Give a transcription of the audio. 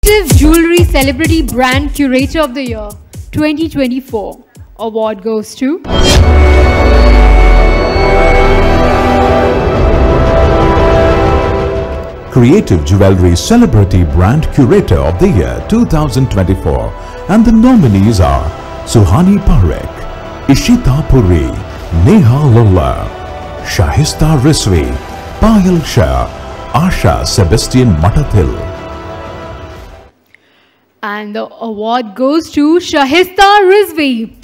Creative Jewelry Celebrity Brand Curator of the Year 2024 award goes to Creative Jewelry Celebrity Brand Curator of the Year 2024, and the nominees are Suhani Parekh, Ishita Puri, Neha Lulla, Shahista Rizvi, Payal Shah, Asha Sebastian Matathil. And the award goes to Shahista Rizvi.